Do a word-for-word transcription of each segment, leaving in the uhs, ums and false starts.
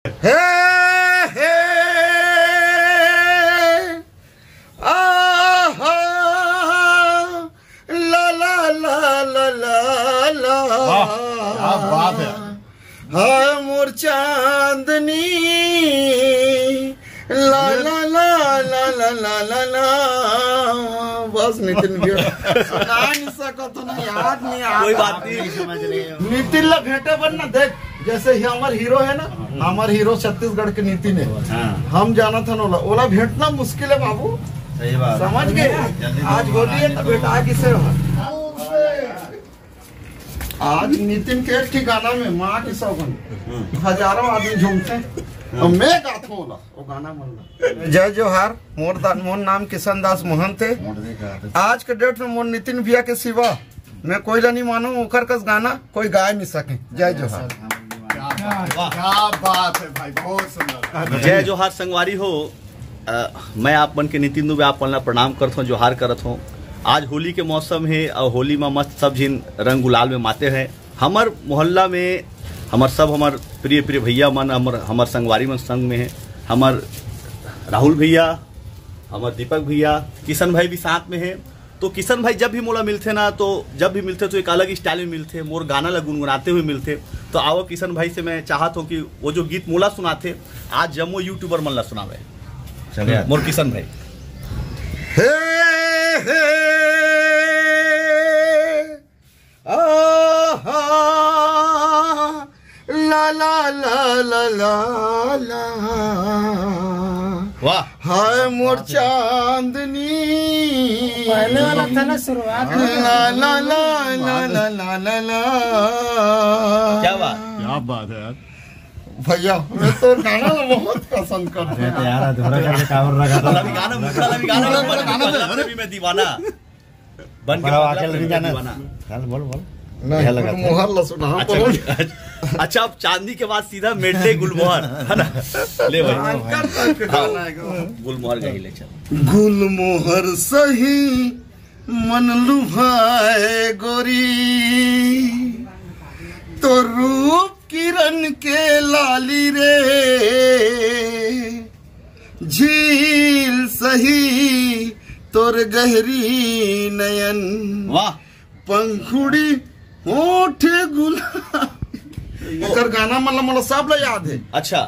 हे हे आहा ला ला ला ला ला ला, क्या बात है। हाय मोर चांदनी ला ला ला ला ला ला ला ला। बस नितिन भी गा नहीं सको तो ना, याद नहीं आ, कोई बात नहीं, समझ रहे हो। नितिन ला भेटे बन ना, देख जैसे ही हमारे हीरो है ना, हमारे हीरो छत्तीसगढ़ के नितिन है। हाँ। हम जाना था ओला ओला भेटना मुश्किल है बाबू, सही बात, समझ गए। आज होली है तो बेटा किसे आज नितिन के ठिकाना में माँ की सौगन हजारों आदमी झूमते हैं और मैं गाता हूँ वो गाना मन। जय जोहार, मोर मोर नाम किशन दास मोहन थे। आज के डेट में मोर नितिन भैया के सिवा मैं कोई ला नहीं मानू, ओकर कस गाना कोई गा नहीं सके। जय जोहार। क्या बात है भाई, बहुत सुंदर। जय जोहार संगवारी हो। आ, मैं आप बन के नितिन दुबे आप पलना प्रणाम करत हूँ, जोहार करत हूँ। आज होली के मौसम है और होली में मस्त सब जिन रंग गुलाल में माते हैं। हमार मोहल्ला में हमार सब हमार प्रिय प्रिय भैया मन हमार हमार संगवारी मन संग में है। हमार राहुल भैया, हमार दीपक भैया, किशन भाई भी साथ में है। तो किशन भाई जब भी मोला मिलते ना, तो जब भी मिलते तो एक अलग स्टाइल में मिलते, मोर गाना ला गुनगुनाते हुए मिलते। तो आओ किशन भाई से मैं चाहत हूँ कि वो जो गीत मोला सुनाते आज जम्मू यूट्यूबर मन ला सुनावे। चलिए मोर किशन भाई। हे हे आहा ला ला ला ला ला ला, वाह, हाय मोर चांदनी पहले वाला था ना शुरुआत में। ला ला ला ला ला ला ला ला। क्या बात, क्या बात है यार भैया, मैं तो गाना बहुत पसंद करता हूँ यार। अधूरा करके कावर रखा था। अभी गाना मुखड़ा भी गाना गाना भी मैं दीवाना बन के आके नहीं जाना। चल बोल बोल। नहीं मोहर ला सुना। अच्छा, अच्छा अब चांदनी के बाद सीधा मेडले गुलमोहर है ना। ले भाई गुलमोहर गई ले चल। गुलमोहर सही मन लुभाए गोरी, तो रूप किरण के लाली रे, झील सही तोर गहरी नयन, वाह, पंखुड़ी होठ गुलाब। एकर गाना मतलब मतलब सब ला याद है। अच्छा,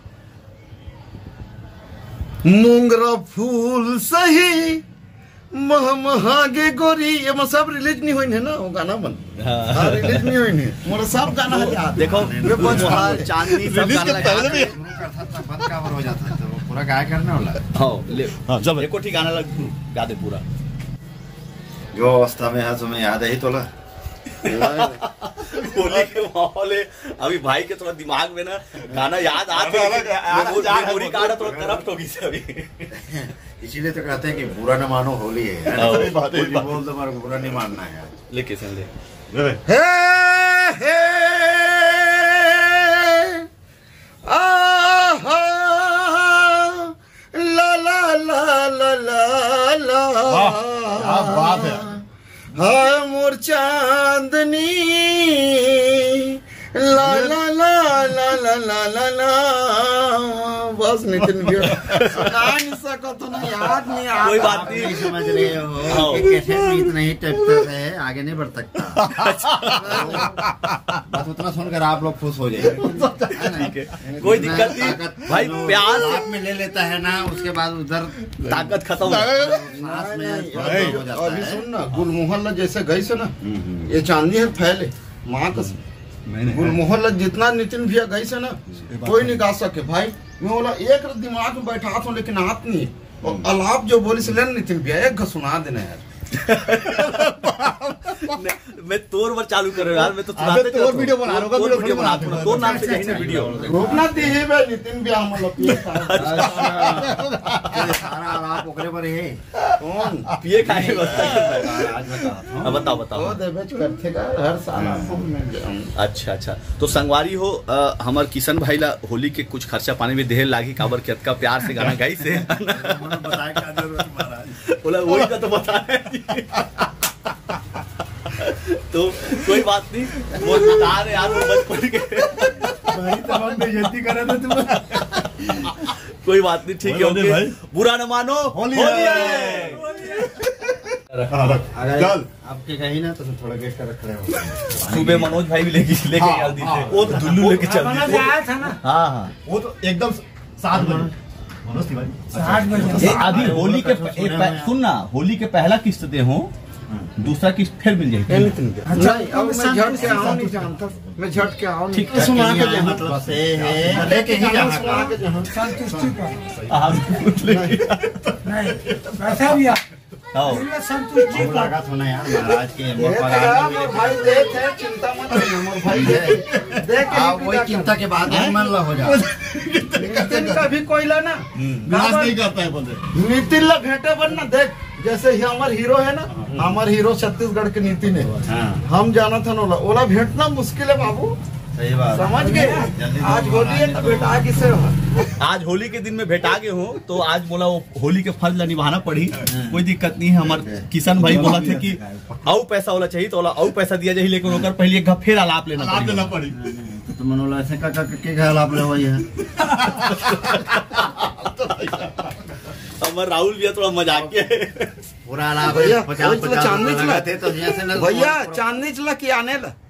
मोंगरा फूल सही महमहागे गोरी, ये मतलब सब रिलीज नहीं हुई है ना वो गाना बन। हाँ, रिलीज नहीं हुई है, मोर सब गाना याद। देखो गुलमोहर चांदनी सब गाना पहले भी बंद कावर हो जाता है तो वो पूरा गाया करने वाला। हाँ ले, हाँ चल एको ठीक गाना लग गा दे पूरा। जो अवस्था में है तुम्हें याद है ही तोला। होली के माहौल है अभी भाई के थोड़ा दिमाग में ना गाना याद आ मेमोरी कार्ड थोड़ा करप्ट होगी से अभी। इसीलिए तो कहते हैं कि बुरा न मानो होली है। सही बात है, बोल दो हमारे को बुरा नहीं मानना है। ले किशन ले। हे हे आहा ला ला ला ला ला ला। क्या बात है। हाय मोर चांदनी ला ला ला ला ला ला ला ला। बस नितिन भी गा नहीं सको तो ना, याद नहीं आ, कोई बात नहीं, समझ रहे हो कि कैसे भी इतना ही टपता है, आगे नहीं बढ़ सकता। बस उतना सुनकर आप लोग खुश हो जाए। कोई दिक्कत नहीं भाई, प्यार आप में ले लेता है ना, उसके बाद उधर ताकत खत्म हो अभी सुन ना, गुलमोहर ला जैसे गई से ना, ये चांदनी है फैले माँ का। गुलमोहर ला जितना नितिन भैया गई से ना, कोई नहीं गा सके भाई। मैं बोला एक दिमाग में बैठा हूँ लेकिन हाथ नहीं। और अलाप जो बोली से लेना नितिन भैया एक सुना देना यार। मैं तोर पर चालू कर रहा हूं यार, मैं तो सुनाते तोर वीडियो बना रहा हूं, वीडियो बना रहा हूं, तोर नाम से कहीं ना वीडियो रोकना दिए बे नितिन भैया मतलब पिए सारा आप ओकरे पर है। कौन पिए खाए बस। आज बताओ। अब बताओ बताओ। वो देवे करते का हर साल आपको मिल जाऊंगा। अच्छा अच्छा, तो संगवारी हो आ, हमार किशन भाई ला होली के कुछ खर्चा पानी में देर लागी, काबर के अतका प्यार से गाना गाई से बताया क्या जरूरत महाराज। बोला वही का तो बता रहे हैं। तो कोई बात नहीं, वो बता रहे यार वो बचपन के बेइज्जती कर रहे थे तुम। कोई बात नहीं, ठीक है बोलो ओके भाई। बुरा न मानो, होली होली है। है। हाँ, रख। चल आपके कहीं ना तो थोड़ा गेट कर रख रहे हो। सुबह मनोज भाई भी लेके लेके हाँ, चल दी हाँ। थे, वो तो दुल्लू लेके चल दी थे। था ना हाँ हाँ वो तो एकदम सात बजे मनोज तिवारी आठ बजे ये अभी होली के प- एक पह- सुन ना, होली के पहला किस्त दे हो, दूसरा किस्त फिर मिल जाएगी। नहीं अब मैं झट के आओ नहीं जानता, मैं झट के आओ नहीं ठीक है। सुना के यहाँ जहाँ मतलब से है लेके ही जाना सुना के जहाँ संतुष्टि पर आप पूछ लेंगे। नहीं वैसा भी आप आओ। दिल संतुष्टि मुझे पर लगा था ना यार महाराज के देख पगार यार, नहीं मोर मिले। भाई देख है, चिंता मत करना मोर भाई देख देख के आप ही वही पूजा चिंता के बाद में मन ला हो जाए। कर। नितिन का भी कोई ना विनाश नहीं करता है बोले। नितिन ला भेंटे बन ना देख, जैसे ही हमार हीरो है ना, हमार हीरो छत्तीसगढ़ के नितिन है, हाँ हम जाना था ना ओला ओला भेंटना मुश्किल है बाबू, सही बात। समझ गए। आज होली है तो बेटा किसे हो? आज होली के दिन में भेटा गए हो तो आज बोला वो होली के फर्ज ला निभाना पड़ी, कोई दिक्कत नहीं है। हमारे किशन भाई बोला थे कि औ पैसा वाला चाहिए तो बोला औ पैसा दिया जाए, लेकिन ओकर पहले एक फिर आलाप लेना लाभ देना पड़ी। पड़ी। तो मनोला ऐसे का का के घायल आप ले हुई है। हमारे राहुल भैया थोड़ा मजाकिया है। पूरा लाभ भैया, पचास वही तो पचास चांदनी रुपए चला। लगाते तो यहाँ से ना- भैया चांदनी चला कि आने ला